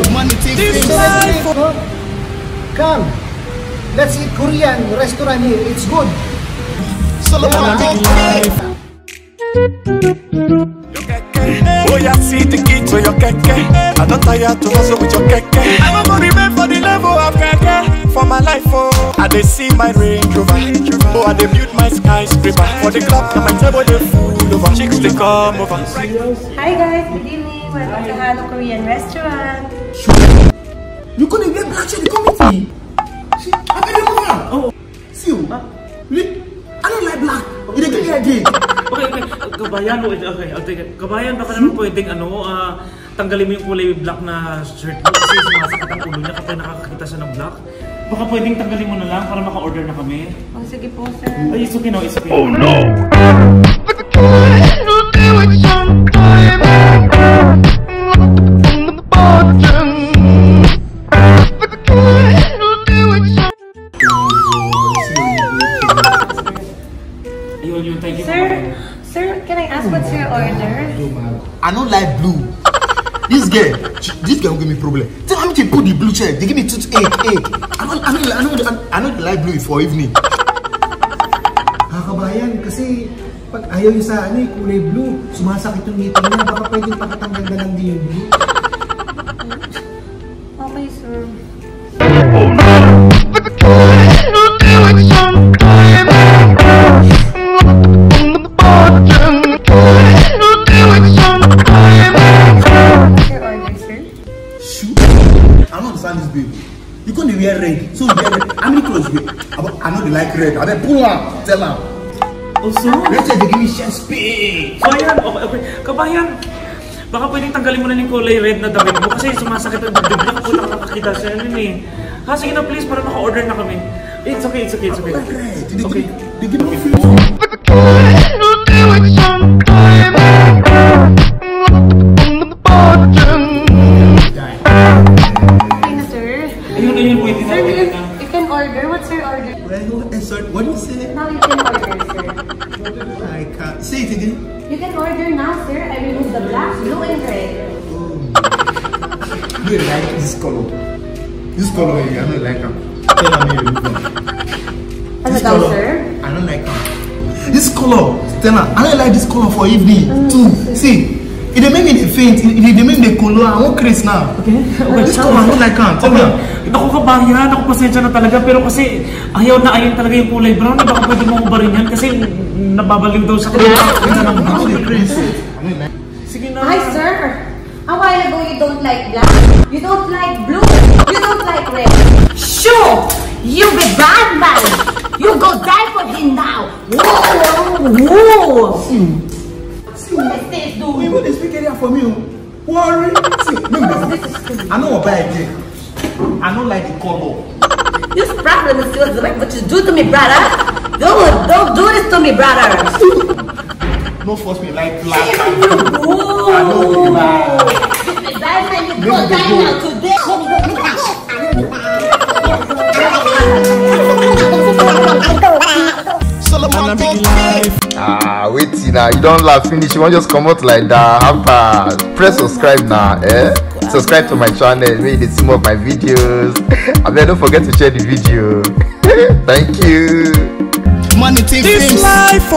This life. Come, let's eat Korean restaurant here. It's good. Oh yeah, see the key to your keke. I don't tire to hustle with your keke. I'm gonna remain for the level of keke. For my life, oh, I dey see my Range Rover. Oh, I dey build my skyscraper. For the club, now my table dey full over. Chicks they come over. Hi guys, good evening. Welcome to Hello Korean Restaurant. You couldn't get black in the committee. See, I can remove her. Oh, see you. I don't like black. You didn't get me again. Okay, kabayan, okay. Kabayan, baka naman pwedeng tanggalin mo yung kulay black na shirt mo kasi sumasakit ang ulo niya kapag nakakakita siya ng black. Baka pwedeng tanggalin mo na lang para maka-order na kami. Oh, sige po, sir. Ay, it's okay no, it's okay. Oh no! Thank you. Sir, can I ask what's your order? I don't like blue. This girl will give me problem. Tell me to put the blue chair. They give me toothache. I don't like blue for evening. Kabayan, kasi pag ayaw yung sa kulay blue, sumasakit yung ngipin niya. Baka pwedeng pakatanggal na lang din yung blue. Okay, sir. Oh no! This baby. You couldn't wear red, so you wear red. How many clothes you wear? I know they like red. I then pull her, tell her. Also, let's say they give me chest pain. So ayan, okay. Kabayan, baka pwedeng tanggalin mo na yung kulay red na damit mo kasi sumasakit ang dibdib na kapag nakakakita siya eh. Sige na please para maka-order na kami. It's okay. I like red. Okay. They give me You can order. What's your order? What do you say? Now you can order, sir. I can't. Say it again. You can order now, sir. I remove the black, blue, and red. You like this color? This color, I don't like them. Tell me you remove them. This color, sir? I don't like them. This color, Stella, I don't like this color for evening too. See, it make me faint. It make me color. I want Chris now. Okay. This color, I don't like them. Tell me. Ako kabayan, ako pasensya na talaga pero kasi ayaw talaga yung kulay brown. Baka pwede mo ubarin yan kasi nababaliw daw sa kulay. Sige na. Hi, sir. A while ago, you don't like black, you don't like blue, you don't like red. Sure, you be bad man. You go die for him now. Whoa. What is this doing? What is speaking here for me? Worry. See, I know what I did. I don't like the color. This problem is yours, what you do to me, brother. Don't do this to me, brother. No force me like black. Whoa. I know the black. This is bad man, you go die now today. Wait now, you don't laugh finish, you won't just come out like that. Press subscribe now, subscribe to my channel, maybe you see more of my videos. And then don't forget to share the video. Thank you. This life.